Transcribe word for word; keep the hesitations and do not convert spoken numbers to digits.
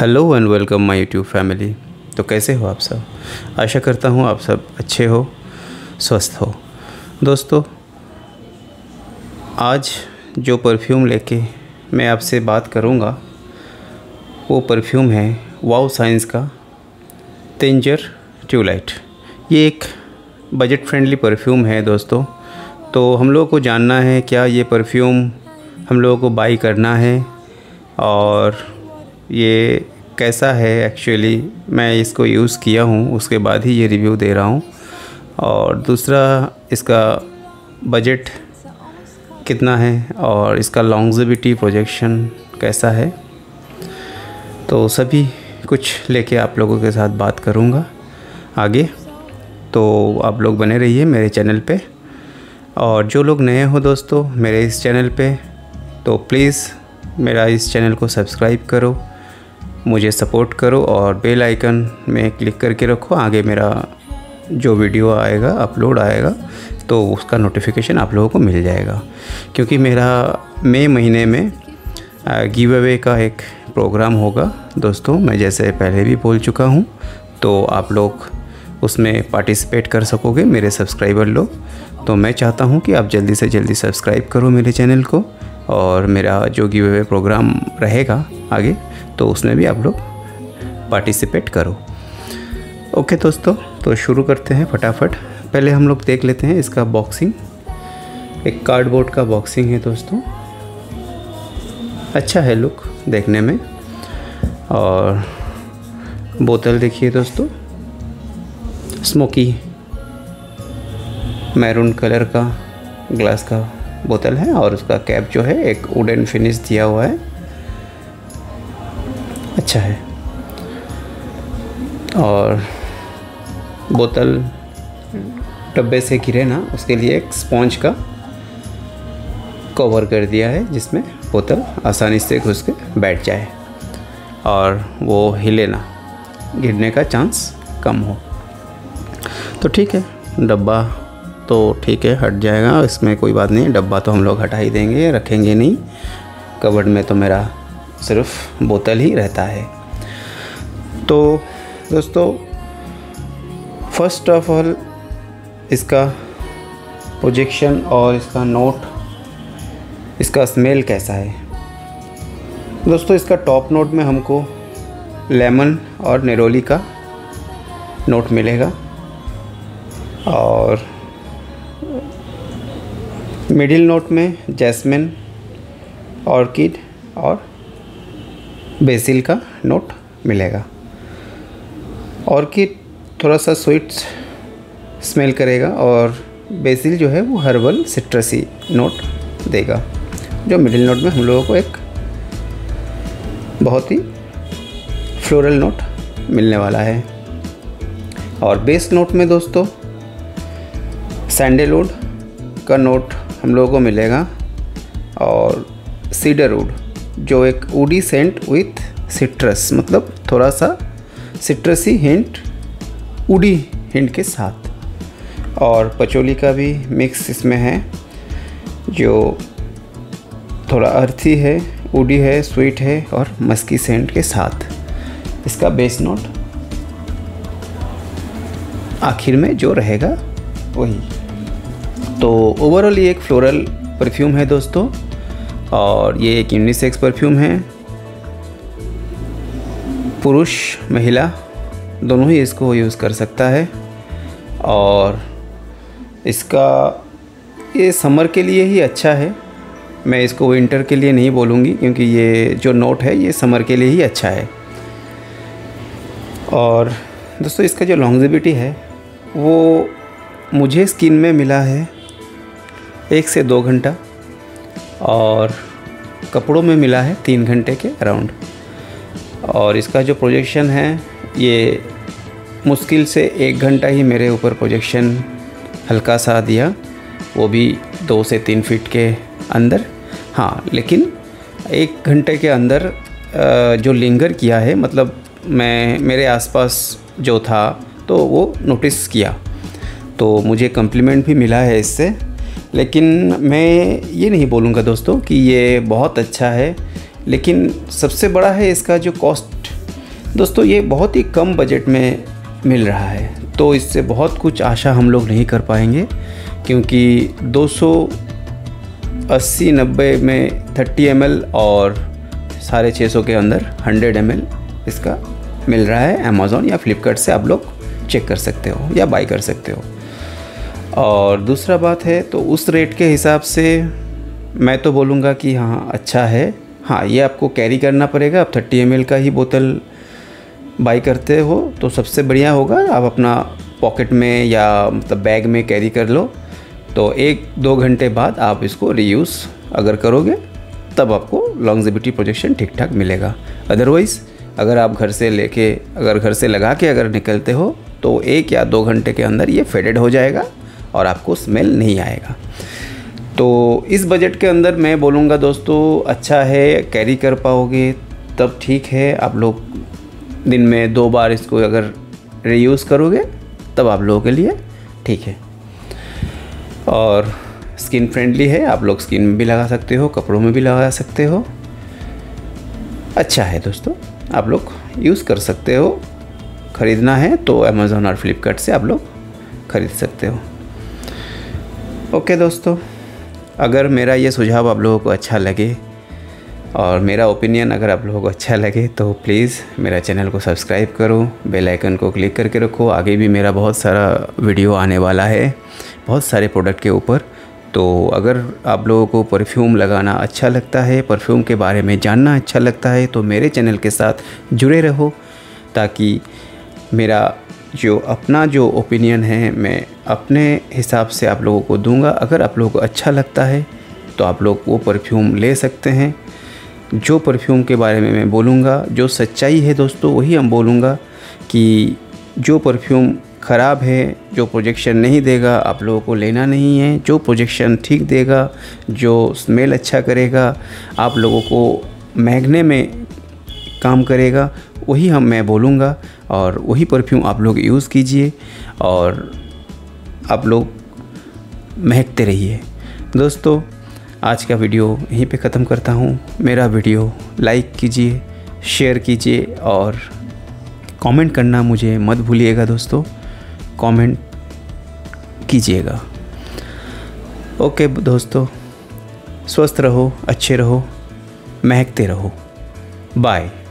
Hello and welcome my YouTube family. तो कैसे हो आप सब? आशा करता हूँ आप सब अच्छे हो, स्वस्थ हो। दोस्तों, आज जो परफ्यूम लेके मैं आपसे बात करूँगा वो परफ्यूम है वाओ साइंस का टेंजर ट्यूलाइट। ये एक बजट फ्रेंडली परफ्यूम है दोस्तों। तो हम लोगों को जानना है क्या ये परफ्यूम हम लोगों को बाई करना है और ये कैसा है। एक्चुअली मैं इसको यूज़ किया हूँ, उसके बाद ही ये रिव्यू दे रहा हूँ। और दूसरा, इसका बजट कितना है और इसका लॉन्जेविटी प्रोजेक्शन कैसा है। तो सभी कुछ लेके आप लोगों के साथ बात करूँगा आगे। तो आप लोग बने रहिए मेरे चैनल पे। और जो लोग नए हो दोस्तों मेरे इस चैनल पे, तो प्लीज़ मेरा इस चैनल को सब्सक्राइब करो, मुझे सपोर्ट करो और बेल आइकन में क्लिक करके रखो। आगे मेरा जो वीडियो आएगा, अपलोड आएगा, तो उसका नोटिफिकेशन आप लोगों को मिल जाएगा। क्योंकि मेरा मई महीने में गिव अवे का एक प्रोग्राम होगा दोस्तों, मैं जैसे पहले भी बोल चुका हूँ। तो आप लोग उसमें पार्टिसिपेट कर सकोगे, मेरे सब्सक्राइबर लोग। तो मैं चाहता हूँ कि आप जल्दी से जल्दी सब्सक्राइब करो मेरे चैनल को, और मेरा जो गिव अवे प्रोग्राम रहेगा आगे, तो उसमें भी आप लोग पार्टिसिपेट करो। ओके दोस्तों, तो शुरू करते हैं फटाफट। पहले हम लोग देख लेते हैं इसका बॉक्सिंग। एक कार्डबोर्ड का बॉक्सिंग है दोस्तों, अच्छा है लुक देखने में। और बोतल देखिए दोस्तों, स्मोकी मैरून कलर का ग्लास का बोतल है। और उसका कैप जो है एक वुडन फिनिश दिया हुआ है, अच्छा है। और बोतल डब्बे से गिरे ना, उसके लिए एक स्पॉन्ज का कवर कर दिया है, जिसमें बोतल आसानी से घुस के बैठ जाए और वो हिले ना, गिरने का चांस कम हो। तो ठीक है, डब्बा तो ठीक है, हट जाएगा, इसमें कोई बात नहीं। डब्बा तो हम लोग हटा ही देंगे, रखेंगे नहीं। कबर्ड में तो मेरा सिर्फ बोतल ही रहता है। तो दोस्तों, फर्स्ट ऑफ ऑल इसका प्रोजेक्शन और इसका नोट, इसका स्मेल कैसा है दोस्तों। इसका टॉप नोट में हमको लेमन और नेरोली का नोट मिलेगा। और मिडिल नोट में जैस्मिन, ऑर्किड और बेसिल का नोट मिलेगा। ऑर्किड थोड़ा सा स्वीट स्मेल करेगा और बेसिल जो है वो हर्बल सिट्रसी नोट देगा, जो मिडिल नोट में हम लोगों को एक बहुत ही फ्लोरल नोट मिलने वाला है। और बेस नोट में दोस्तों सैंडलवुड का नोट हम लोगों को मिलेगा, और सीडरवुड, जो एक वुडी सेंट विथ सिट्रस, मतलब थोड़ा सा सिट्रसी हिंट, वुडी हिंट के साथ। और पचोली का भी मिक्स इसमें है, जो थोड़ा अर्थी है, वुडी है, स्वीट है और मस्की सेंट के साथ। इसका बेस नोट आखिर में जो रहेगा वही। तो ओवरऑल ये एक फ्लोरल परफ्यूम है दोस्तों, और ये एक यूनिसेक्स परफ्यूम है। पुरुष महिला दोनों ही इसको यूज़ कर सकता है। और इसका ये समर के लिए ही अच्छा है, मैं इसको विंटर के लिए नहीं बोलूँगी, क्योंकि ये जो नोट है ये समर के लिए ही अच्छा है। और दोस्तों, इसका जो लॉन्जेविटी है वो मुझे स्किन में मिला है एक से दो घंटा, और कपड़ों में मिला है तीन घंटे के अराउंड। और इसका जो प्रोजेक्शन है ये मुश्किल से एक घंटा ही मेरे ऊपर प्रोजेक्शन हल्का सा दिया, वो भी दो से तीन फीट के अंदर। हाँ, लेकिन एक घंटे के अंदर जो लिंगर किया है, मतलब मैं मेरे आसपास जो था तो वो नोटिस किया, तो मुझे कम्प्लीमेंट भी मिला है इससे। लेकिन मैं ये नहीं बोलूँगा दोस्तों कि ये बहुत अच्छा है, लेकिन सबसे बड़ा है इसका जो कॉस्ट दोस्तों ये बहुत ही कम बजट में मिल रहा है, तो इससे बहुत कुछ आशा हम लोग नहीं कर पाएंगे, क्योंकि दो सौ अस्सी नब्बे में थर्टी एम एल और साढ़े छः सौ के अंदर हंड्रेड एम एल इसका मिल रहा है। अमेज़ॉन या फ्लिपकार्ट से आप लोग चेक कर सकते हो या बाई कर सकते हो। और दूसरा बात है, तो उस रेट के हिसाब से मैं तो बोलूँगा कि हाँ अच्छा है। हाँ, ये आपको कैरी करना पड़ेगा। आप थर्टी एम एल का ही बोतल बाई करते हो तो सबसे बढ़िया होगा, आप अपना पॉकेट में या मतलब बैग में कैरी कर लो, तो एक दो घंटे बाद आप इसको रीयूज़ अगर करोगे तब आपको लॉन्जेविटी प्रोजेक्शन ठीक ठाक मिलेगा। अदरवाइज़ अगर आप घर से लेके अगर घर से लगा के अगर निकलते हो तो एक या दो घंटे के अंदर ये फेडेड हो जाएगा और आपको स्मेल नहीं आएगा। तो इस बजट के अंदर मैं बोलूँगा दोस्तों अच्छा है, कैरी कर पाओगे तब ठीक है। आप लोग दिन में दो बार इसको अगर रीयूज़ करोगे तब आप लोगों के लिए ठीक है। और स्किन फ्रेंडली है, आप लोग स्किन में भी लगा सकते हो, कपड़ों में भी लगा सकते हो। अच्छा है दोस्तों, आप लोग यूज़ कर सकते हो। ख़रीदना है तो अमेज़ॉन और फ्लिपकार्ट से आप लोग ख़रीद सकते हो। ओके दोस्तों, अगर मेरा ये सुझाव आप लोगों को अच्छा लगे और मेरा ओपिनियन अगर आप लोगों को अच्छा लगे तो प्लीज़ मेरा चैनल को सब्सक्राइब करो, बेल आइकन को क्लिक करके रखो। आगे भी मेरा बहुत सारा वीडियो आने वाला है बहुत सारे प्रोडक्ट के ऊपर। तो अगर आप लोगों को परफ्यूम लगाना अच्छा लगता है, परफ्यूम के बारे में जानना अच्छा लगता है, तो मेरे चैनल के साथ जुड़े रहो, ताकि मेरा जो अपना जो ओपिनियन है मैं अपने हिसाब से आप लोगों को दूंगा। अगर आप लोगों को अच्छा लगता है तो आप लोग वो परफ्यूम ले सकते हैं। जो परफ्यूम के बारे में मैं बोलूँगा, जो सच्चाई है दोस्तों वही हम बोलूँगा, कि जो परफ्यूम ख़राब है, जो प्रोजेक्शन नहीं देगा, आप लोगों को लेना नहीं है। जो प्रोजेक्शन ठीक देगा, जो स्मेल अच्छा करेगा, आप लोगों को महंगने में काम करेगा, वही हम मैं बोलूँगा। और वही परफ्यूम आप लोग यूज़ कीजिए और आप लोग महकते रहिए। दोस्तों आज का वीडियो यहीं पे ख़त्म करता हूँ। मेरा वीडियो लाइक कीजिए, शेयर कीजिए और कमेंट करना मुझे मत भूलिएगा दोस्तों, कमेंट कीजिएगा। ओके दोस्तों, स्वस्थ रहो, अच्छे रहो, महकते रहो। बाय।